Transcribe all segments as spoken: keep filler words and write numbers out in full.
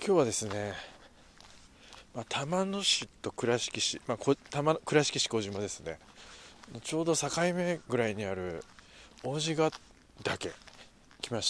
今日はですね、まあ、玉野市と倉敷市、まあ、こ玉倉敷市小島ですね、ちょうど境目ぐらいにある王子ヶ岳来ました。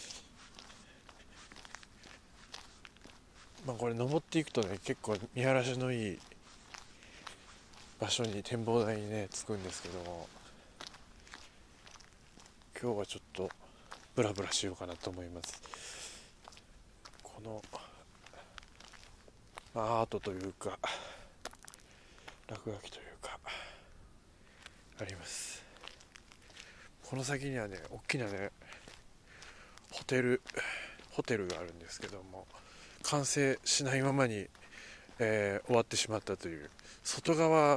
まあ、これ登っていくとね、結構見晴らしのいい場所に、展望台にね着くんですけども、今日はちょっとブラブラしようかなと思います。この、まあ、アートというか落書きというかあります。この先にはね、大きなねホテルホテルがあるんですけども、完成しないままに、えー終わってしまったという。外側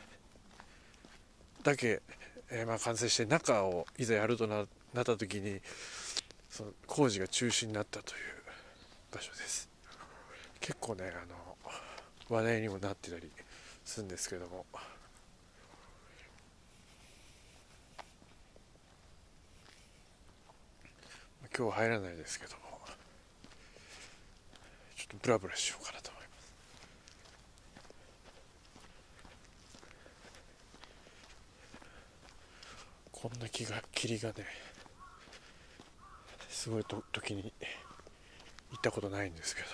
だけ、えーまあ、完成して、中をいざやると な, なった時にその工事が中止になったという場所です。結構ね、あの話題にもなってたりするんですけども、今日は入らないですけども、ちょっとブラブラしようかなと思います。こんな木が霧がね、すごいと時に行ったことないんですけど、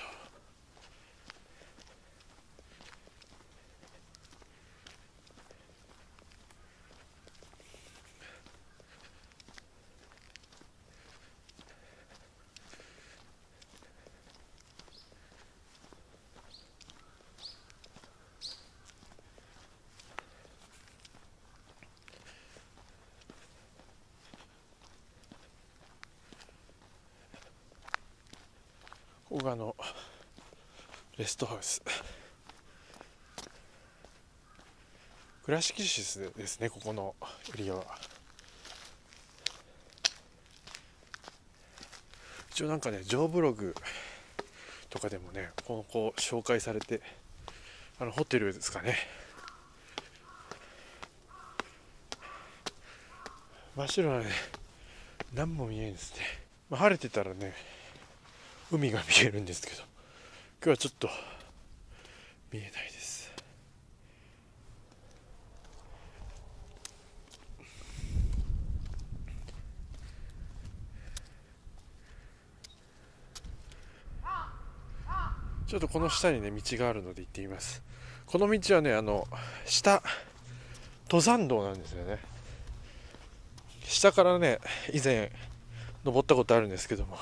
ここがあのレストハウス、倉敷市ですね、ここのエリアは。一応なんかね、ジョーブログとかでもね、この子紹介されて、あのホテルですかね、真っ白なね、何も見えんですね。まあ、晴れてたらね海が見えるんですけど、今日はちょっと見えないです。ちょっとこの下にね道があるので行ってみます。この道はね、あの下登山道なんですよね。下からね以前登ったことあるんですけども、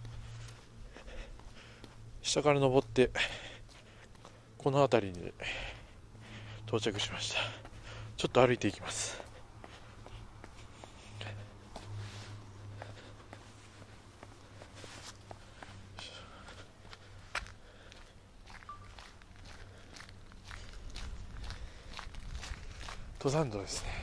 下から登ってこの辺りに到着しました。ちょっと歩いていきます。登山道ですね。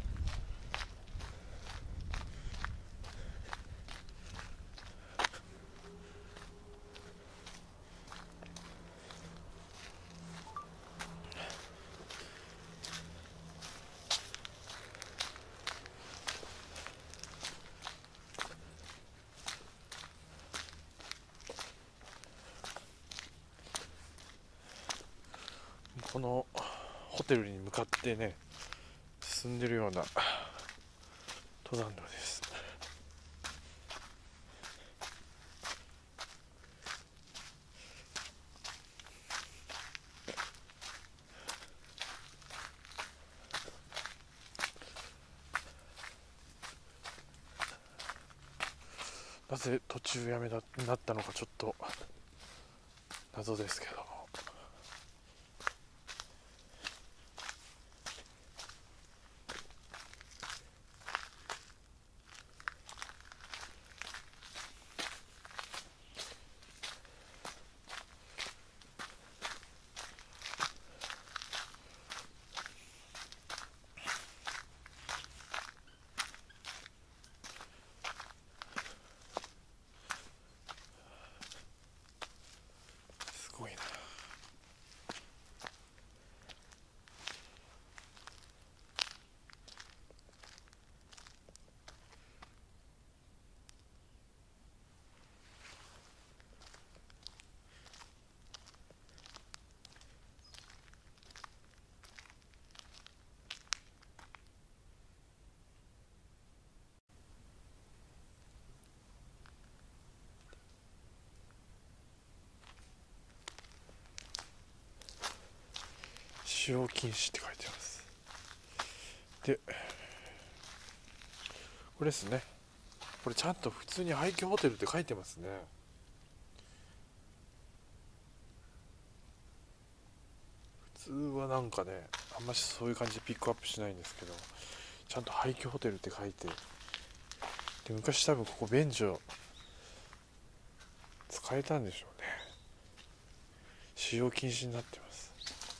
このホテルに向かってね進んでるような登山道です。なぜ途中やめになったのかちょっと謎ですけども、すごいな。 使用禁止って書いてあります。でこれですね、これちゃんと普通に廃墟ホテルって書いてますね。普通はなんかね、あんましそういう感じでピックアップしないんですけど、ちゃんと廃墟ホテルって書いて、で昔多分ここ便所使えたんでしょうね。使用禁止になってます。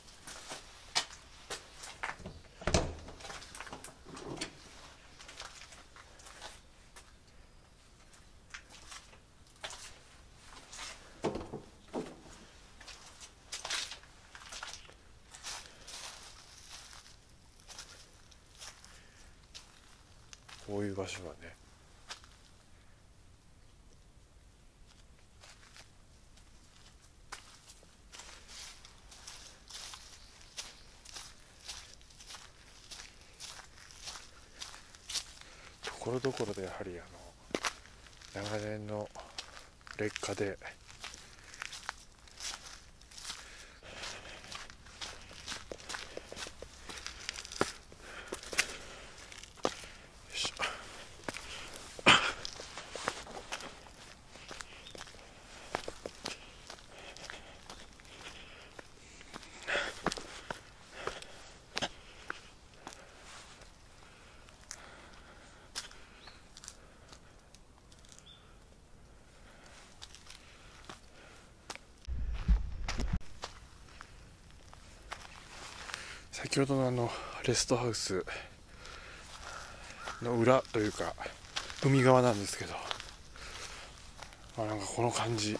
こういう場所はね、ところどころでやはりあの長年の劣化で先ほどのあのレストハウスの裏というか海側なんですけど、あ、なんかこの感じ、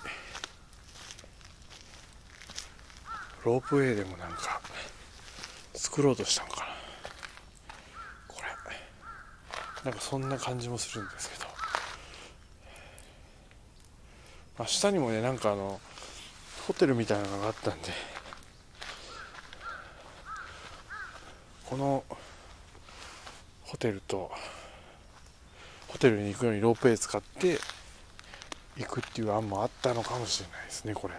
ロープウェイでもなんか作ろうとしたのかな、これなんかそんな感じもするんですけど、まあ、下にもねなんかあのホテルみたいなのがあったんで、このホテルとホテルに行くのにロープウェイ使って行くっていう案もあったのかもしれないですね、これ。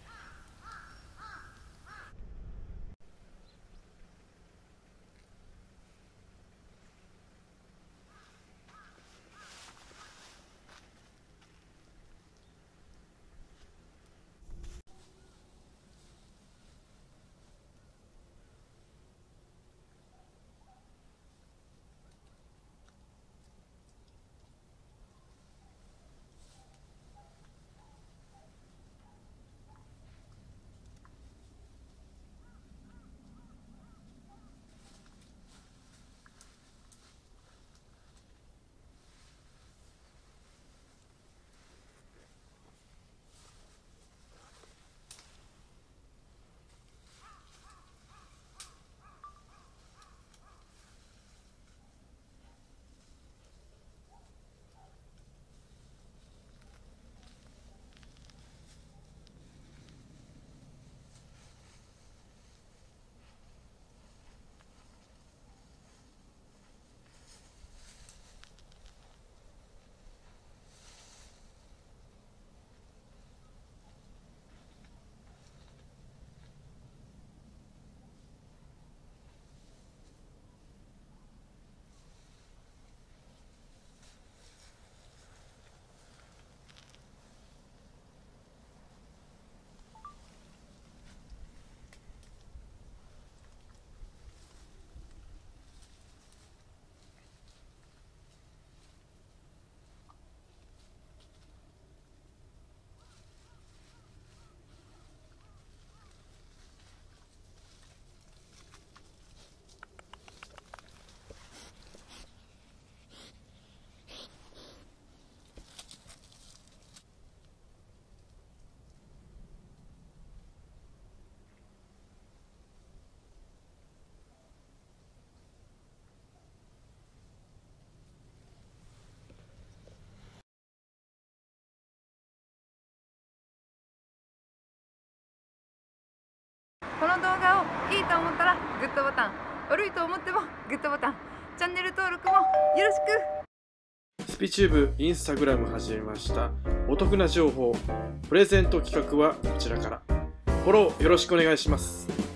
この動画をいいと思ったらグッドボタン、悪いと思ってもグッドボタン、チャンネル登録もよろしく。 スピチューブインスタグラム始めました。お得な情報プレゼント企画はこちらから、フォローよろしくお願いします。